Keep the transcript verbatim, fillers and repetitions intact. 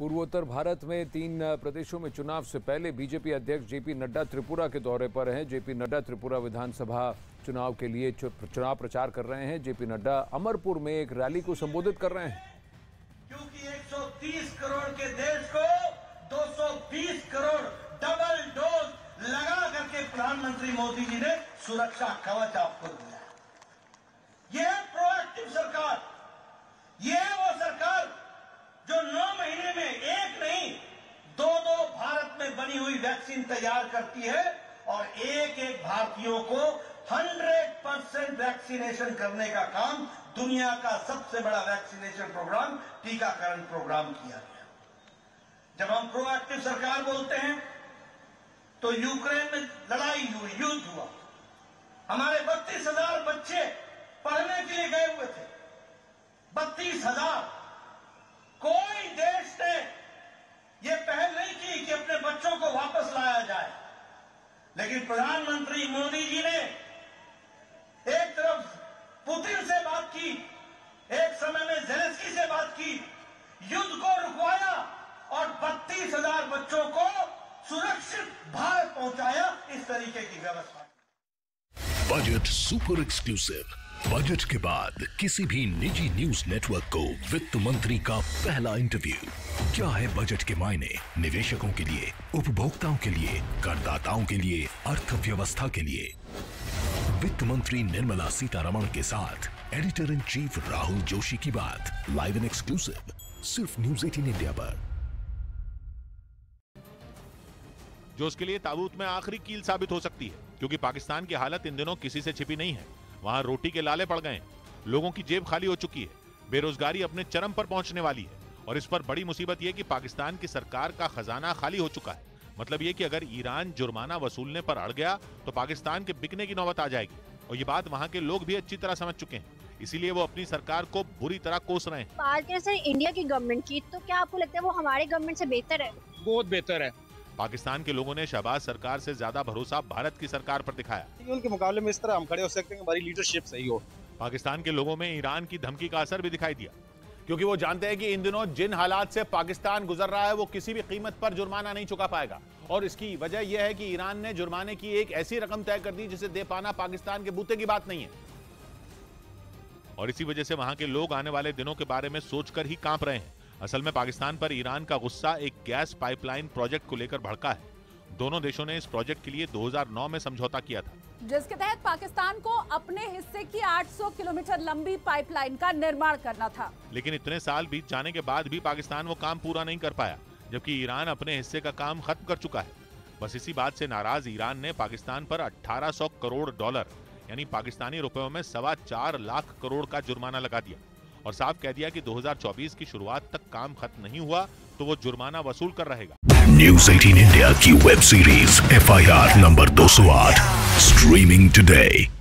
पूर्वोत्तर भारत में तीन प्रदेशों में चुनाव से पहले बीजेपी अध्यक्ष जेपी नड्डा त्रिपुरा के दौरे पर हैं। जेपी नड्डा त्रिपुरा विधानसभा चुनाव के लिए चुनाव प्रचार कर रहे हैं। जेपी नड्डा अमरपुर में एक रैली को संबोधित कर रहे हैं। क्योंकि एक सौ तीस करोड़ के देश को दो सौ बीस करोड़ डबल डोज लगा करके प्रधानमंत्री मोदी जी ने सुरक्षा कवच आपको दिया। यह है प्रोएक्टिव सरकार, यह है वो सरकार जो नौ महीने में एक नहीं दो दो भारत में बनी हुई वैक्सीन तैयार करती है और एक एक भारतीयों को हंड्रेड परसेंट वैक्सीनेशन करने का काम दुनिया का सबसे बड़ा वैक्सीनेशन प्रोग्राम टीकाकरण प्रोग्राम किया गया। जब हम प्रोएक्टिव सरकार बोलते हैं तो यूक्रेन में लड़ाई हुई, युद्ध हुआ, हमारे बत्तीस हजार बच्चे पढ़ने के लिए गए हुए थे। बत्तीस हजार कोई देश ने यह पहल नहीं की कि अपने बच्चों को वापस लाया जाए, लेकिन प्रधानमंत्री मोदी जी ने एक तरफ पुतिन से बात की, एक समय में ज़ेलेंस्की से बात की, युद्ध को रुकवाया और बत्तीस हजार बच्चों को सुरक्षित भारत पहुंचाया। इस तरीके की व्यवस्था। Budget super exclusive. बजट के बाद किसी भी निजी न्यूज नेटवर्क को वित्त मंत्री का पहला इंटरव्यू। क्या है बजट के मायने निवेशकों के लिए, उपभोक्ताओं के लिए, करदाताओं के लिए, अर्थव्यवस्था के लिए। वित्त मंत्री निर्मला सीतारमण के साथ editor in chief Rahul Joshi की बात लाइव एंड एक्सक्लूसिव सिर्फ न्यूज़ अठारह इंडिया पर, जो उसके लिए ताबूत में आखिरी कील साबित हो सकती है, क्योंकि पाकिस्तान की हालत इन दिनों किसी से छिपी नहीं है। वहां रोटी के लाले पड़ गए, लोगों की जेब खाली हो चुकी है, बेरोजगारी अपने चरम पर पहुंचने वाली है और इस पर बड़ी मुसीबत यह कि पाकिस्तान की सरकार का खजाना खाली हो चुका है। मतलब यह कि अगर ईरान जुर्माना वसूलने पर अड़ गया तो पाकिस्तान के बिकने की नौबत आ जाएगी और ये बात वहां के लोग भी अच्छी तरह समझ चुके हैं, इसीलिए वो अपनी सरकार को बुरी तरह कोस रहे हैं। बात करें सर इंडिया की गवर्नमेंट की, तो क्या आपको लगता है वो हमारे गवर्नमेंट से बेहतर है? बहुत बेहतर है। पाकिस्तान के लोगों ने शहबाज सरकार से ज्यादा भरोसा भारत की सरकार पर दिखाया। उनके मुकाबले में इस तरह हम खड़े हो सकते हैं, हमारी लीडरशिप सही हो। पाकिस्तान के लोगों में ईरान की धमकी का असर भी दिखाई दिया, क्योंकि वो जानते हैं कि इन दिनों जिन हालात से पाकिस्तान गुजर रहा है वो किसी भी कीमत पर जुर्माना नहीं चुका पाएगा और इसकी वजह यह है कि ईरान ने जुर्माने की एक ऐसी रकम तय कर दी जिसे दे पाना पाकिस्तान के बूते की बात नहीं है और इसी वजह से वहां के लोग आने वाले दिनों के बारे में सोचकर ही कांप रहे हैं। असल में पाकिस्तान पर ईरान का गुस्सा एक गैस पाइपलाइन प्रोजेक्ट को लेकर भड़का है। दोनों देशों ने इस प्रोजेक्ट के लिए दो हज़ार नौ में समझौता किया था, जिसके तहत पाकिस्तान को अपने हिस्से की आठ सौ किलोमीटर लंबी पाइपलाइन का निर्माण करना था। लेकिन इतने साल बीत जाने के बाद भी पाकिस्तान वो काम पूरा नहीं कर पाया, जबकि ईरान अपने हिस्से का काम खत्म कर चुका है। बस इसी बात से नाराज ईरान ने पाकिस्तान पर अठारह सौ करोड़ डॉलर यानी पाकिस्तानी रुपयों में सवा चार लाख करोड़ का जुर्माना लगा दिया और साफ कह दिया कि दो हज़ार चौबीस की शुरुआत तक काम खत्म नहीं हुआ तो वो जुर्माना वसूल कर रहेगा। न्यूज़ अठारह इंडिया की web series F I R number दो सौ आठ स्ट्रीमिंग टुडे।